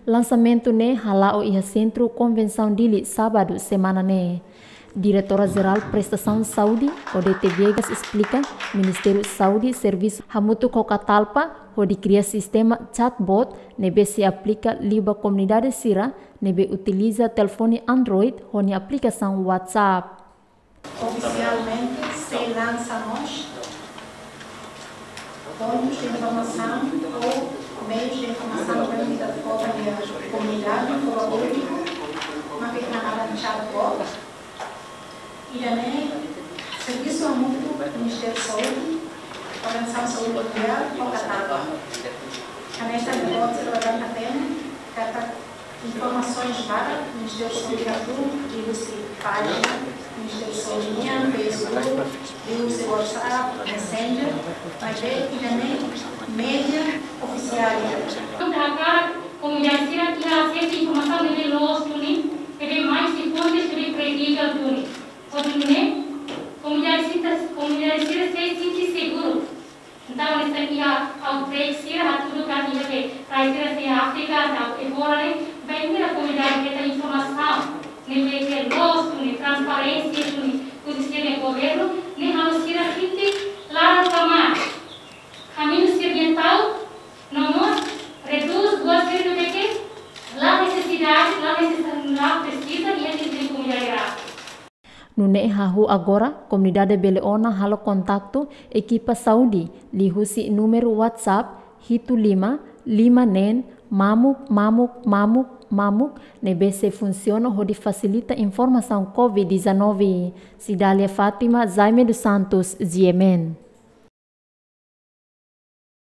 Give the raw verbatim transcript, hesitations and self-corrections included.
Lançamento ne halao iha Centro Convenção dili sábado semana ne. Diretora-Geral Prestação de Saúde, O D T Viegas, explica Ministério Saúde Serviço Hamutu Kokatalpa, onde cria sistema chatbot, nebe se aplica liba comunidade Sira, nebe utiliza telefone Android, onde aplicação WhatsApp. Oficialmente se lançamos pontos de informação ou meios de informação permitida fora da comunidade, fora do público, uma pequena chatbot. E também, Serviço Mútuo, Ministério da Saúde, Organização de Saúde Mundial, Kokatalpa. Também esta pode ser trabalhada na pena, carta informações para o Ministério da Saúde Gratuito, digo-se página, Ministério da Saúde Minha, Facebook, digo-se WhatsApp, Messenger, mas ver e também mídia oficial. Agora, como já disse, que a acesso à informação deve nós, deve mais de fontes de credível. Como já disse, como já disse, se sente seguro. Então, essa aqui a outbreak, a tudo que a gente vê, para ser a África, a Ebola, vai vir a comunidade que tem informação, nem ter luz, nem transparência, o sistema de governo, nem a nossa gente lá na cama. Caminho ambiental, não reduz duas vezes o que lá necessidade, lá necessidade, lá precisa e a gente tem comunidade. Nune hahu agora, comunidade Beleona halo kontakto ekipa Saudi, lihusi número WhatsApp hitu lima, lima nen, mamuk, mamuk, mamuk, mamuk, nebese funciona onde facilita informação covid dezenove. Cidália Fátima, Jaime dos Santos, Ziemen.